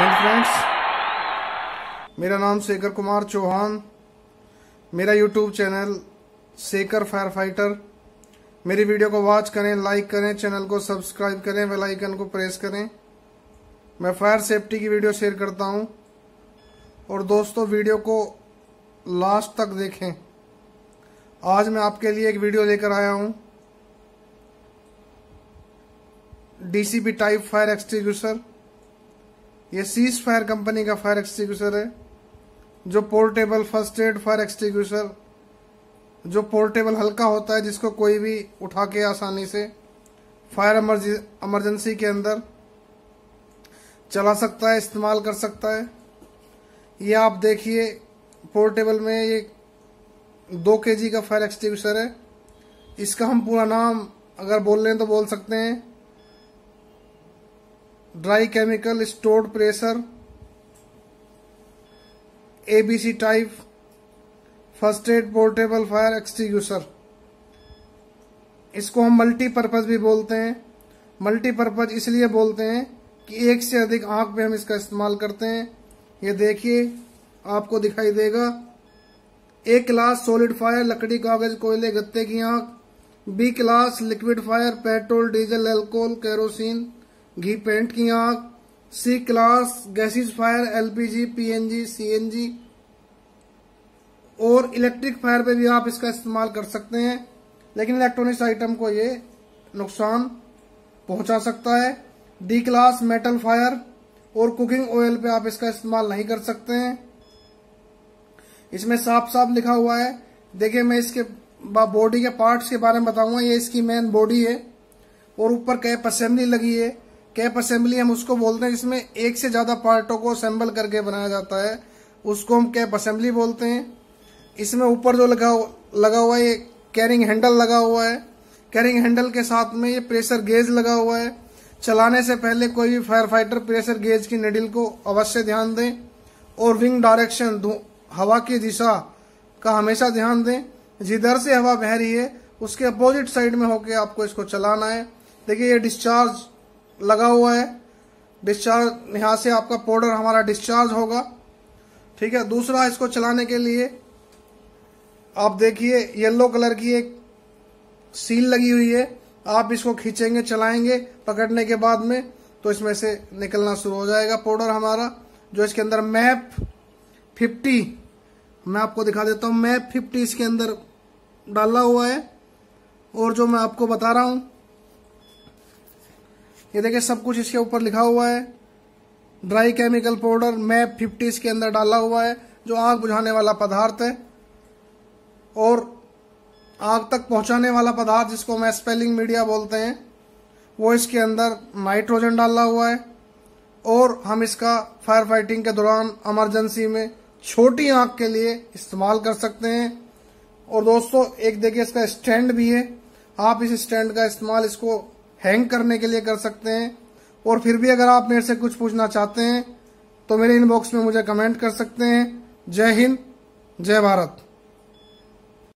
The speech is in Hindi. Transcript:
हेलो फ्रेंड्स, मेरा नाम शेखर कुमार चौहान। मेरा YouTube channel Shekhar fire fighter. मेरी वीडियो को वॉच करें, लाइक करें, चैनल को सब्सक्राइब करें, बेल आइकन को प्रेस करें। मैं फायर सेफ्टी की वीडियो शेयर करता हूं और दोस्तों वीडियो को लास्ट तक देखें। आज मैं आपके लिए एक वीडियो लेकर आया हूं डीसीपी टाइप फायर एक्सटिंग्विशर। ये सीज फायर कंपनी का फायर एक्सटिंग्विशर है, जो portable first aid fire extinguisher, जो पोर्टेबल हल्का होता है, जिसको कोई भी उठा के आसानी से फायर इमरजेंसी के अंदर चला सकता है, इस्तेमाल कर सकता है। ये आप देखिए, पोर्टेबल में ये 2 kg का फायर एक्सटिंग्विशर है। इसका हम पूरा नाम अगर बोल रहे हैं तो बोल सकते हैं dry chemical stored pressure ABC type first aid portable fire extinguisher. इसको हम मल्टीपर्पज भी बोलते हैं। मल्टीपर्पज इसलिए बोलते हैं कि एक से अधिक आंख पे हम इसका इस्तेमाल करते हैं। ये देखिए, आपको दिखाई देगा। ए क्लास सॉलिड फायर लकड़ी, कागज, कोयले, गत्ते की आंख। B class liquid fire petrol, diesel, alcohol, kerosene, घी, पेंट की आंख। C class gases fire LPG, PNG, CNG और इलेक्ट्रिक फायर पे भी आप इसका इस्तेमाल कर सकते हैं, लेकिन इलेक्ट्रॉनिक्स आइटम को ये नुकसान पहुंचा सकता है। डी क्लास मेटल फायर और कुकिंग ऑयल पे आप इसका इस्तेमाल नहीं कर सकते हैं। इसमें साफ साफ लिखा हुआ है। देखिए, मैं इसके बॉडी के पार्ट्स के बारे में बताऊंगा। ये इसकी मेन बॉडी है और ऊपर कैप असेंबली लगी है। कैप असेंबली हम उसको बोलते हैं जिसमें एक से ज्यादा पार्टों को असेंबल करके बनाया जाता है, उसको हम कैप असेंबली बोलते हैं। इसमें ऊपर जो लगा हुआ है, ये कैरिंग हैंडल लगा हुआ है। कैरिंग हैंडल के साथ में ये प्रेशर गेज लगा हुआ है। चलाने से पहले कोई भी फायर फाइटर प्रेशर गेज की निडल को अवश्य ध्यान दें और विंग डायरेक्शन, हवा की दिशा का हमेशा ध्यान दें। जिधर से हवा बह रही है उसके अपोजिट साइड में होकर आपको इसको चलाना है। देखिए, ये डिस्चार्ज लगा हुआ है। डिस्चार्ज यहां से आपका पाउडर हमारा डिस्चार्ज होगा। ठीक है। दूसरा, इसको चलाने के लिए आप देखिए येलो कलर की एक सील लगी हुई है। आप इसको खींचेंगे, चलाएंगे, पकड़ने के बाद में तो इसमें से निकलना शुरू हो जाएगा पाउडर हमारा, जो इसके अंदर मैप 50, मैं आपको दिखा देता हूं। मैप 50 इसके अंदर डाला हुआ है। और जो मैं आपको बता रहा हूं, ये देखिए सब कुछ इसके ऊपर लिखा हुआ है। ड्राई केमिकल पाउडर मैप 50 इसके अंदर डाला हुआ है, जो आग बुझाने वाला पदार्थ है और आग तक पहुंचाने वाला पदार्थ, जिसको हम स्पेलिंग मीडिया बोलते हैं, वो इसके अंदर नाइट्रोजन डाला हुआ है। और हम इसका फायर फाइटिंग के दौरान इमरजेंसी में छोटी आग के लिए इस्तेमाल कर सकते हैं। और दोस्तों, एक देखिए इसका स्टैंड भी है। आप इस स्टैंड का इस्तेमाल इसको हैंग करने के लिए कर सकते हैं। और फिर भी अगर आप मेरे से कुछ पूछना चाहते हैं तो मेरे इनबॉक्स में मुझे कमेंट कर सकते हैं। जय हिंद, जय भारत।